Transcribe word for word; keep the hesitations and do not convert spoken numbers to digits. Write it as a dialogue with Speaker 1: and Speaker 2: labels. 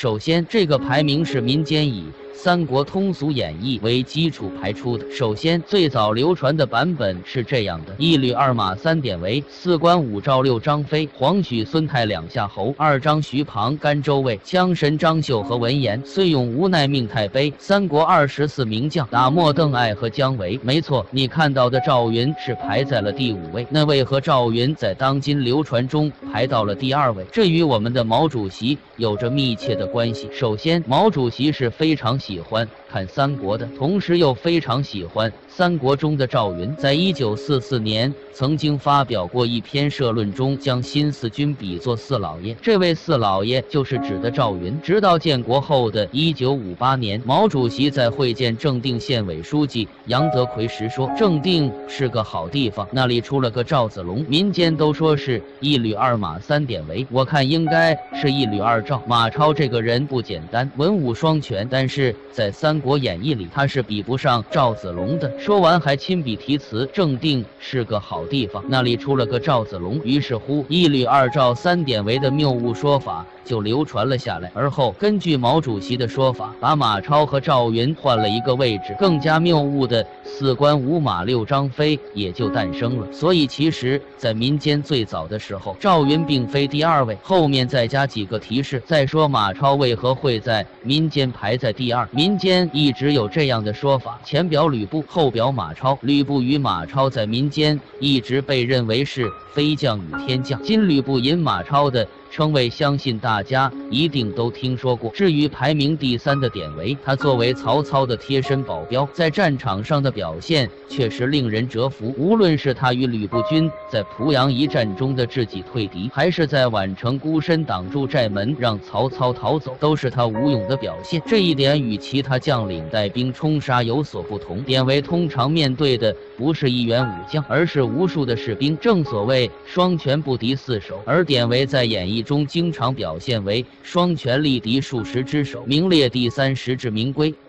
Speaker 1: 首先，这个排名是民间以《三国通俗演义》为基础排出的。首先，最早流传的版本是这样的：一吕二马三典韦，四关五赵六张飞，黄许孙泰两夏侯，二张徐庞甘周魏，枪神张绣和文言，虽勇无奈命太悲。三国二十四名将，打没邓艾和姜维。没错，你看到的赵云是排在了第五位，那为何赵云在当今流传中排到了第二位？这与我们的毛主席有着密切的关系。首先，毛主席是非常喜欢看三国的，同时又非常喜欢三国中的赵云。在一九四四年曾经发表过一篇社论中，将新四军比作四老爷，这位四老爷就是指的赵云。直到建国后的一九五八年，毛主席在会见正定县委书记杨德奎时说，正定是个好地方，那里出了个赵子龙，民间都说是一吕二马三典韦，我看应该是一吕二赵。马超这个人不简单，文武双全，但是在三国演义里他是比不上赵子龙的。说完还亲笔题词，正定是个好地方，那里出了个赵子龙。于是乎，一吕二赵三典韦的谬误说法就流传了下来。而后根据毛主席的说法，把马超和赵云换了一个位置，更加谬误的四关五马六张飞也就诞生了。所以其实在民间最早的时候，赵云并非第二位，后面再加几个提示。再说马超为何会在民间排在第二，民间一直有这样的说法，前表吕布，后表马超。吕布与马超在民间一直被认为是飞将与天将，今吕布引马超的称谓，相信大家一定都听说过。至于排名第三的典韦，他作为曹操的贴身保镖，在战场上的表现确实令人折服。无论是他与吕布军在濮阳一战中的智计退敌，还是在宛城孤身挡住寨门让曹操逃走，都是他武勇的表现。这一点与其他将领带兵冲杀有所不同。典韦通常面对的不是一员武将，而是无数的士兵，正所谓双拳不敌四手。而典韦在演义中经常表现为双拳力敌数十只手，名列第三，实至名归。